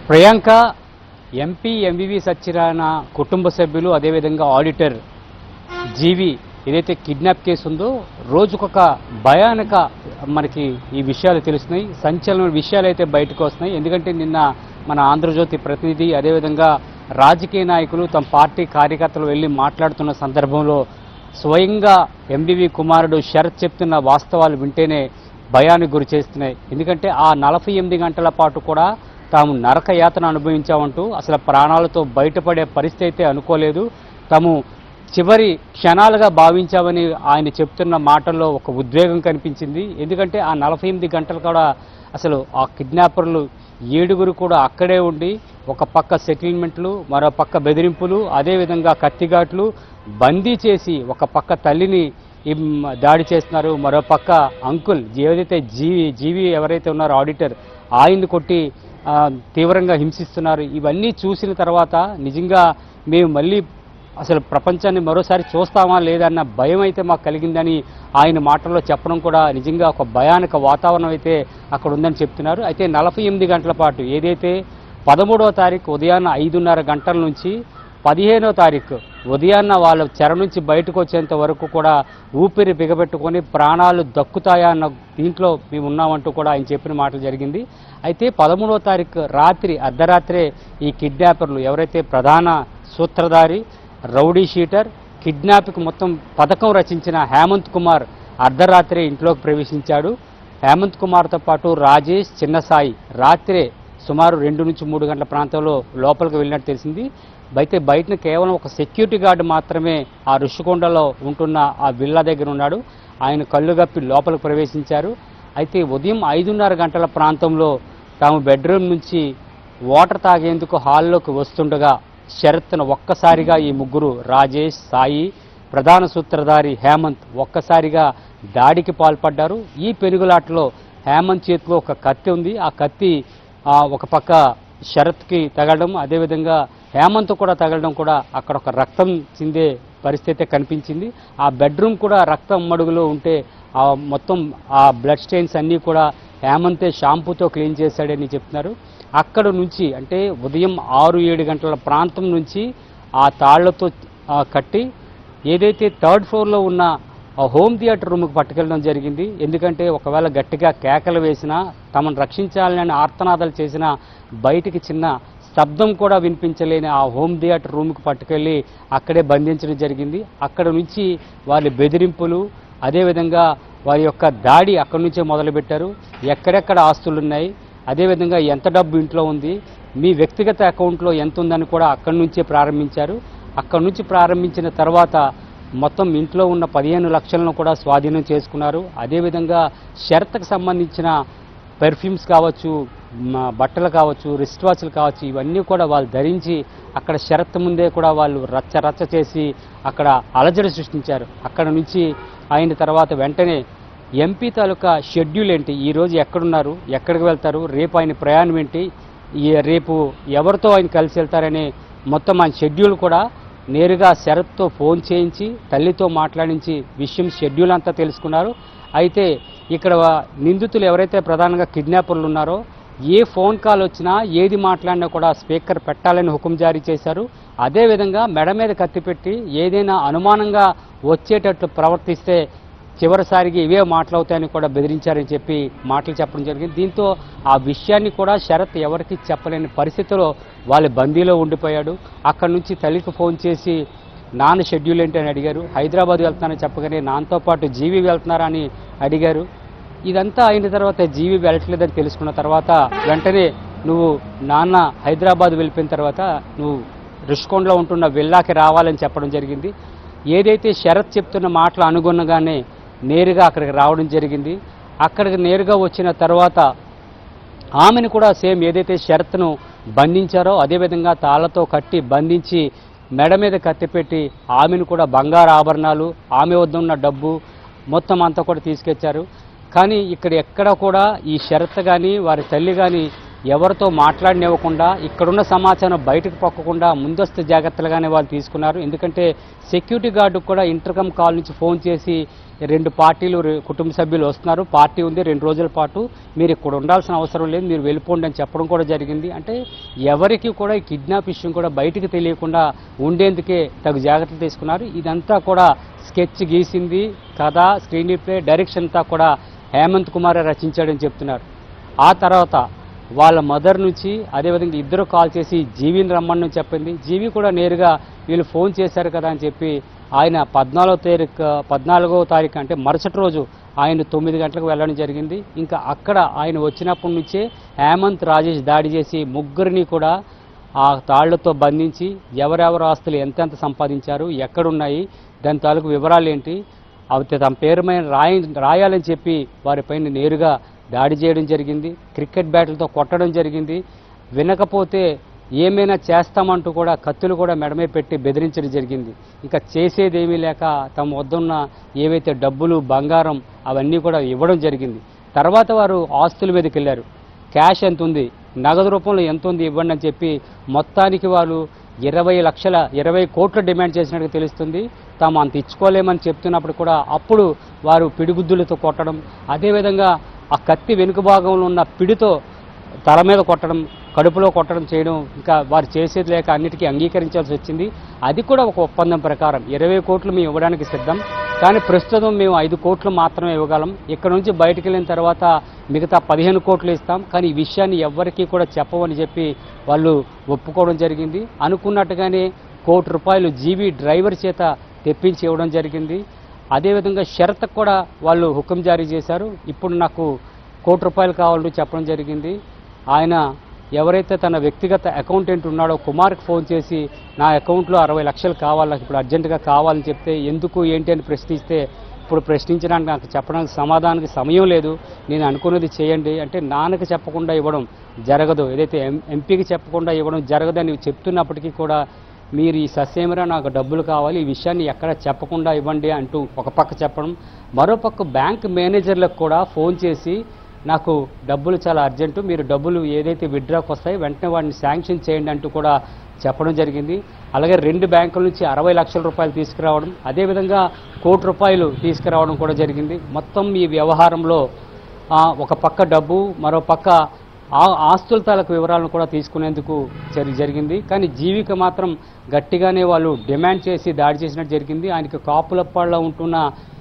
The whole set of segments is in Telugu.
ప్రియాంక ఎంపీ ఎంవివి సత్యనారాయణ కుటుంబ సభ్యులు అదేవిధంగా ఆడిటర్ జీవి ఏదైతే కిడ్నాప్ కేసు ఉందో రోజుకొక భయానక మనకి ఈ విషయాలు తెలుస్తున్నాయి. సంచలన విషయాలు అయితే బయటకు వస్తున్నాయి. ఎందుకంటే నిన్న మన ఆంధ్రజ్యోతి ప్రతినిధి అదేవిధంగా రాజకీయ నాయకులు తమ పార్టీ కార్యకర్తలు వెళ్ళి మాట్లాడుతున్న సందర్భంలో స్వయంగా ఎంవివి కుమారుడు శరత్ చెప్తున్న వాస్తవాలు వింటేనే భయానికి గురి చేస్తున్నాయి. ఎందుకంటే ఆ 48 గంటల పాటు కూడా తాము నరక యాతన అనుభవించామంటూ అసలు ప్రాణాలతో బయటపడే పరిస్థితి అయితే అనుకోలేదు. తాము చివరి క్షణాలుగా భావించామని ఆయన చెప్తున్న మాటల్లో ఒక ఉద్వేగం కనిపించింది. ఎందుకంటే ఆ 48 గంటలు కూడా అసలు ఆ కిడ్నాపర్లు 7 కూడా అక్కడే ఉండి ఒక పక్క సెటిల్మెంట్లు, మరో పక్క బెదిరింపులు, అదేవిధంగా కత్తిఘాట్లు బందీ చేసి ఒక పక్క తల్లిని దాడి చేస్తున్నారు, మరో పక్క అంకుల్ ఏదైతే జీవి ఎవరైతే ఉన్నారో ఆడిటర్ ఆయన్ని కొట్టి తీవ్రంగా హింసిస్తున్నారు. ఇవన్నీ చూసిన తర్వాత నిజంగా మేము మళ్ళీ అసలు ప్రపంచాన్ని మరోసారి చూస్తామా లేదన్న భయం అయితే మాకు కలిగిందని ఆయన మాటల్లో చెప్పడం కూడా నిజంగా ఒక భయానక వాతావరణం అయితే అక్కడ ఉందని చెప్తున్నారు. అయితే 48 గంటల పాటు ఏదైతే 13వ తారీఖు ఉదయాన్న 5:30 గంటల నుంచి 15వ తారీఖు ఉదయాన్న వాళ్ళ చెర నుంచి బయటకు వచ్చేంత వరకు కూడా ఊపిరి బిగబెట్టుకొని ప్రాణాలు దక్కుతాయా అన్న దీంట్లో మేము ఉన్నామంటూ కూడా ఆయన చెప్పిన మాటలు జరిగింది. అయితే 13వ తారీఖు రాత్రి అర్ధరాత్రే ఈ కిడ్నాపర్లు ఎవరైతే ప్రధాన సూత్రధారి రౌడీ షీటర్ కిడ్నాప్కి మొత్తం పథకం రచించిన హేమంత్ కుమార్ అర్ధరాత్రే ఇంట్లోకి ప్రవేశించాడు. హేమంత్ కుమార్తో పాటు రాజేష్, చిన్నసాయి రాత్రే సుమారు 2 నుంచి 3 గంటల ప్రాంతంలో లోపలికి వెళ్ళినట్టు తెలిసింది. అయితే బయటను కేవలం ఒక సెక్యూరిటీ గార్డు మాత్రమే ఆ ఋషికొండలో ఉంటున్న ఆ విల్లా దగ్గర ఉన్నాడు. ఆయన కళ్ళు గప్పి లోపలికి ప్రవేశించారు. అయితే ఉదయం 5:30 గంటల ప్రాంతంలో తాము బెడ్రూమ్ నుంచి వాటర్ తాగేందుకు హాల్లోకి వస్తుండగా శరత్ను ఒక్కసారిగా ఈ ముగ్గురు రాజేష్, సాయి, ప్రధాన సూత్రధారి హేమంత్ ఒక్కసారిగా దాడికి పాల్పడ్డారు. ఈ పెనుగులాటలో హేమంత్ చేతిలో ఒక కత్తి ఉంది. ఆ కత్తి ఒక పక్క శరత్కి తగలడం, అదేవిధంగా హేమంత్ కూడా తగలడం కూడా అక్కడ ఒక రక్తం చిందే పరిస్థితి కనిపించింది. ఆ బెడ్రూమ్ కూడా రక్తం మడుగులో ఉంటే మొత్తం ఆ బ్లడ్ స్టెయిన్స్ అన్నీ కూడా హేమంతే షాంపూతో క్లీన్ చేశాడని చెప్తున్నారు. అక్కడ నుంచి అంటే ఉదయం 6-7 గంటల ప్రాంతం నుంచి ఆ తాళ్లతో కట్టి ఏదైతే 3rd ఫ్లోర్లో ఉన్న హోమ్ థియేటర్ రూమ్కి పట్టుకెళ్ళడం జరిగింది. ఎందుకంటే ఒకవేళ గట్టిగా కేకలు వేసినా, తమను రక్షించాలని ఆర్తనాదాలు చేసినా బయటికి చిన్న శబ్దం కూడా వినిపించలేని ఆ హోమ్ థియేటర్ రూమ్కి పట్టుకెళ్ళి అక్కడే బంధించడం జరిగింది. అక్కడ నుంచి వారి బెదిరింపులు, అదేవిధంగా వారి యొక్క దాడి అక్కడి నుంచే మొదలుపెట్టారు. ఎక్కడెక్కడ ఆస్తులున్నాయి, అదేవిధంగా ఎంత డబ్బు ఇంట్లో ఉంది, మీ వ్యక్తిగత అకౌంట్లో ఎంత ఉందని కూడా అక్కడి నుంచే ప్రారంభించారు. అక్కడి నుంచి ప్రారంభించిన తర్వాత మొత్తం ఇంట్లో ఉన్న 15 లక్షలను కూడా స్వాధీనం చేసుకున్నారు. అదేవిధంగా షరత్కు సంబంధించిన పెర్ఫ్యూమ్స్ కావచ్చు, బట్టలు కావచ్చు, రిస్ట్ వాచ్లు కావచ్చు, ఇవన్నీ కూడా వాళ్ళు ధరించి అక్కడ షరత్ ముందే కూడా వాళ్ళు రచ్చ చేసి అక్కడ అలజడి సృష్టించారు. అక్కడ నుంచి అయిన తర్వాత వెంటనే ఎంపీ తాలూకా షెడ్యూల్ ఏంటి, ఈరోజు ఎక్కడున్నారు, ఎక్కడికి వెళ్తారు, రేపు ఆయన ప్రయాణం ఏంటి, రేపు ఎవరితో ఆయన కలిసి వెళ్తారనే మొత్తం ఆయన షెడ్యూల్ కూడా నేరుగా శరత్తో ఫోన్ చేయించి తల్లితో మాట్లాడించి విషయం షెడ్యూల్ అంతా తెలుసుకున్నారు. అయితే ఇక్కడ నిందితులు ఎవరైతే ప్రధానంగా కిడ్నాపర్లు ఉన్నారో ఏ ఫోన్ కాల్ వచ్చినా ఏది మాట్లాడినా కూడా స్పీకర్ పెట్టాలని హుకుం జారీ చేశారు. అదేవిధంగా మెడ మీద కత్తి పెట్టి ఏదైనా అనుమానంగా వచ్చేటట్లు ప్రవర్తిస్తే చివరిసారికి ఇవే మాటలవుతాయని కూడా బెదిరించారని చెప్పి మాటలు చెప్పడం జరిగింది. దీంతో ఆ విషయాన్ని కూడా శరత్ ఎవరికి చెప్పలేని పరిస్థితిలో వాళ్ళ బందీలో ఉండిపోయాడు. అక్కడి నుంచి తల్లికి ఫోన్ చేసి నాన్న షెడ్యూల్ ఏంటి అని అడిగారు. హైదరాబాద్ వెళ్తున్నానని చెప్పగానే నాన్నతో పాటు జీవి వెళ్తున్నారా అని అడిగారు. ఇదంతా అయిన తర్వాత జీవి వెళ్ళట్లేదని తెలుసుకున్న తర్వాత వెంటనే నువ్వు నాన్న హైదరాబాద్ వెళ్ళిపోయిన తర్వాత నువ్వు ఋషికొండలో ఉంటున్న విల్లాకి రావాలని చెప్పడం జరిగింది. ఏదైతే శరత్ చెప్తున్న మాటలు అనుగుణంగానే నేరుగా అక్కడికి రావడం జరిగింది. అక్కడికి నేరుగా వచ్చిన తర్వాత ఆమెను కూడా సేమ్ ఏదైతే షరత్ను బంధించారో అదేవిధంగా తాళ్లతో కట్టి బంధించి మెడ మీద కత్తిపెట్టి ఆమెను కూడా బంగారు ఆభరణాలు, ఆమె వద్ద ఉన్న డబ్బు మొత్తం అంతా కూడా తీసుకొచ్చారు. కానీ ఇక్కడ ఎక్కడ కూడా ఈ షరత్ కానీ వారి తల్లి కానీ ఎవరితో మాట్లాడనివ్వకుండా ఇక్కడున్న సమాచారం బయటకు పొక్కకుండా ముందస్తు జాగ్రత్తలుగానే వాళ్ళు తీసుకున్నారు. ఎందుకంటే సెక్యూరిటీ గార్డుకు కూడా ఇంటర్కమ్ కాల్ నుంచి ఫోన్ చేసి 2 పార్టీలు కుటుంబ సభ్యులు వస్తున్నారు, పార్టీ ఉంది 2 రోజుల పాటు, మీరు ఇక్కడ ఉండాల్సిన అవసరం లేదు, మీరు వెళ్ళిపోండి అని చెప్పడం కూడా జరిగింది. అంటే ఎవరికి కూడా ఈ కిడ్నాప్ విషయం కూడా బయటికి తెలియకుండా ఉండేందుకే తగు జాగ్రత్తలు తీసుకున్నారు. ఇదంతా కూడా స్కెచ్ గీసింది, కథ, స్క్రీన్ ప్లే, డైరెక్షన్ అంతా కూడా హేమంత్ కుమార్ రచించాడని చెప్తున్నారు. ఆ తర్వాత వాళ్ళ మదర్ నుంచి అదేవిధంగా ఇద్దరు కాల్ చేసి జీవిని రమ్మని చెప్పింది. జీవి కూడా నేరుగా వీళ్ళు ఫోన్ చేశారు కదా అని చెప్పి ఆయన 14వ తారీఖు అంటే మరుసటి రోజు ఆయన 9 గంటలకు వెళ్ళడం జరిగింది. ఇంకా అక్కడ ఆయన వచ్చినప్పటి నుంచే హేమంత్, రాజేష్ దాడి చేసి ముగ్గురిని కూడా ఆ తాళ్లతో బంధించి ఎవరెవరు ఆస్తులు ఎంతెంత సంపాదించారు, ఎక్కడున్నాయి, దాని తాలూకు వివరాలు ఏంటి, అవి తమ పేరు మీద రాయాలని చెప్పి వారిపైన నేరుగా దాడి చేయడం జరిగింది. క్రికెట్ బ్యాట్లతో కొట్టడం జరిగింది. వినకపోతే ఏమైనా చేస్తామంటూ కూడా కత్తులు కూడా మెడమే పెట్టి బెదిరించడం జరిగింది. ఇక చేసేదేమీ లేక తమ వద్దున్న ఏవైతే డబ్బులు, బంగారం అవన్నీ కూడా ఇవ్వడం జరిగింది. తర్వాత వారు ఆస్తుల మీదకి వెళ్ళారు. క్యాష్ ఎంత ఉంది, నగదు రూపంలో ఎంత ఉంది ఇవ్వండి అని చెప్పి మొత్తానికి వాళ్ళు 20 కోట్లు డిమాండ్ చేసినట్టుగా తెలుస్తుంది. తాము అంత ఇచ్చుకోలేమని చెప్తున్నప్పుడు కూడా అప్పుడు వారు పిడిగుద్దులతో కొట్టడం, అదేవిధంగా ఆ కత్తి వెనుక భాగంలో ఉన్న పిడితో తల మీద కొట్టడం, కడుపులో కొట్టడం చేయడం, ఇంకా వారు చేసేది లేక అన్నిటికీ అంగీకరించాల్సి వచ్చింది. అది కూడా ఒక ఒప్పందం ప్రకారం 20 కోట్లు మేము ఇవ్వడానికి సిద్ధం, కానీ ప్రస్తుతం మేము 5 కోట్లు మాత్రమే ఇవ్వగలం, ఇక్కడ నుంచి బయటకు వెళ్ళిన తర్వాత మిగతా 15 కోట్లు ఇస్తాం, కానీ ఈ విషయాన్ని ఎవ్వరికీ కూడా చెప్పమని చెప్పి వాళ్ళు ఒప్పుకోవడం జరిగింది. అనుకున్నట్టుగానే ₹1 కోటి జీవి డ్రైవర్ చేత తెప్పించి ఇవ్వడం జరిగింది. అదేవిధంగా షరతుకు కూడా వాళ్ళు హుకుం జారీ చేశారు. ఇప్పుడు నాకు ₹1 కోటి కావాలని చెప్పడం జరిగింది. ఆయన ఎవరైతే తన వ్యక్తిగత అకౌంటెంట్ ఉన్నాడో కుమార్కి ఫోన్ చేసి నా అకౌంట్లో 60 లక్షలు కావాలి, నాకు ఇప్పుడు అర్జెంటుగా కావాలని చెప్తే ఎందుకు ఏంటి అని ప్రశ్నిస్తే ఇప్పుడు ప్రశ్నించడానికి నాకు చెప్పడానికి సమాధానానికి సమయం లేదు, నేను అనుకున్నది చేయండి అంటే నాన్నకి చెప్పకుండా ఇవ్వడం జరగదు, ఏదైతే ఎంపీకి చెప్పకుండా ఇవ్వడం జరగదని చెప్తున్నప్పటికీ కూడా మీరు ఈ ససేమిరా నాకు డబ్బులు కావాలి, ఈ విషయాన్ని ఎక్కడ చెప్పకుండా ఇవ్వండి అంటూ ఒక పక్క చెప్పడం, మరోపక్క బ్యాంక్ మేనేజర్లకు కూడా ఫోన్ చేసి నాకు డబ్బులు చాలా అర్జెంటు, మీరు డబ్బులు ఏదైతే విత్డ్రాకి వస్తాయో వెంటనే వాటిని శాంక్షన్ చేయండి అంటూ కూడా చెప్పడం జరిగింది. అలాగే 2 బ్యాంకుల నుంచి 60 లక్షల రూపాయలు తీసుకురావడం, అదేవిధంగా ₹1 కోటి తీసుకురావడం కూడా జరిగింది. మొత్తం ఈ వ్యవహారంలో ఒక పక్క డబ్బు, మరో పక్క ఆస్తుల తాలూకు వివరాలను కూడా తీసుకునేందుకు జరిగింది. కానీ జీవికి మాత్రం గట్టిగానే వాళ్ళు డిమాండ్ చేసి దాడి చేసినట్టు జరిగింది. ఆయనకి కాపులప్పాడులో ఉంటున్న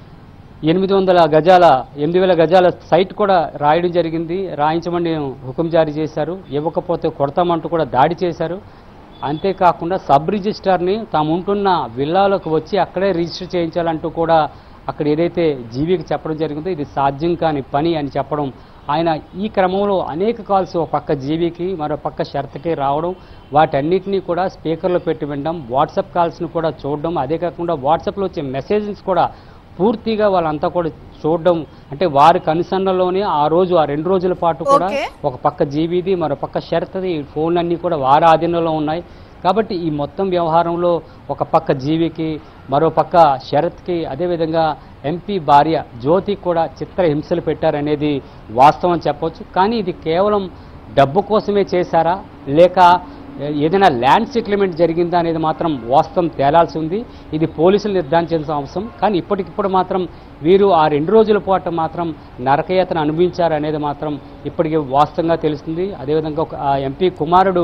8,000 గజాల సైట్ కూడా రాయడం జరిగింది. రాయించమని హుకుం జారీ చేశారు. ఇవ్వకపోతే కొడతామంటూ కూడా దాడి చేశారు. అంతేకాకుండా సబ్ రిజిస్ట్రార్ని తాము ఉంటున్న విల్లాలకు వచ్చి అక్కడే రిజిస్టర్ చేయించాలంటూ కూడా అక్కడ ఏదైతే జీవికి చెప్పడం జరిగిందో ఇది సాధ్యం కాని పని అని చెప్పడం, ఆయన ఈ క్రమంలో అనేక కాల్స్ ఒక పక్క జీవికి మరో పక్క షరతుకి రావడం, వాటన్నిటినీ కూడా స్పీకర్లో పెట్టి వినడం, వాట్సాప్ కాల్స్ను కూడా చూడడం, అదే కాకుండా వాట్సాప్లో వచ్చే మెసేజెస్ కూడా పూర్తిగా వాళ్ళంతా కూడా చూడడం, అంటే వారి కనుసన్నలోనే ఆ 2 రోజుల పాటు కూడా ఒక పక్క జీవిది మరో పక్క షరతుది ఫోన్లన్నీ కూడా వారి ఆధీనంలో ఉన్నాయి. కాబట్టి ఈ మొత్తం వ్యవహారంలో ఒక పక్క జీవికి మరో పక్క శరత్కి అదేవిధంగా ఎంపీ భార్య జ్యోతి కూడా చిత్రహింసలు పెట్టారనేది వాస్తవం చెప్పవచ్చు. కానీ ఇది కేవలం డబ్బు కోసమే చేశారా లేక ఏదైనా ల్యాండ్ సెటిల్మెంట్ జరిగిందా అనేది మాత్రం వాస్తవం తేలాల్సి ఉంది. ఇది పోలీసులు నిర్ధారించాల్సిన అవసరం. కానీ ఇప్పటికిప్పుడు మాత్రం వీరు ఆ 2 రోజుల పాటు మాత్రం నరకయాతన అనుభవించారు అనేది మాత్రం ఇప్పటికీ వాస్తవంగా తెలుస్తుంది. అదేవిధంగా ఎంపీ కుమారుడు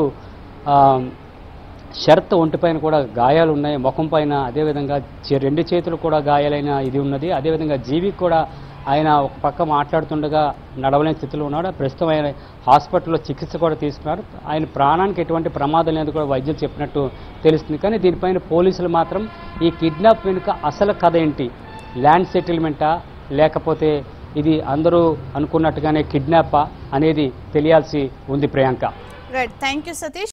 శరత్ ఒంటిపైన కూడా గాయాలు ఉన్నాయి, ముఖం పైన, అదేవిధంగా 2 చేతులు కూడా గాయాలైన ఇది ఉన్నది. అదేవిధంగా జీవికి కూడా ఆయన ఒక పక్క మాట్లాడుతుండగా నడవలేని స్థితిలో ఉన్నాడు. ప్రస్తుతం ఆయన హాస్పిటల్లో చికిత్స కూడా తీసుకున్నారు. ఆయన ప్రాణానికి ఎటువంటి ప్రమాదం లేదు కూడా వైద్యులు చెప్పినట్టు తెలుస్తుంది. కానీ దీనిపైన పోలీసులు మాత్రం ఈ కిడ్నాప్ వెనుక అసలు కథ ఏంటి, ల్యాండ్ సెటిల్మెంటా లేకపోతే ఇది అందరూ అనుకున్నట్టుగానే కిడ్నాపా అనేది తెలియాల్సి ఉంది. Priyanka. Right, thank you Satish.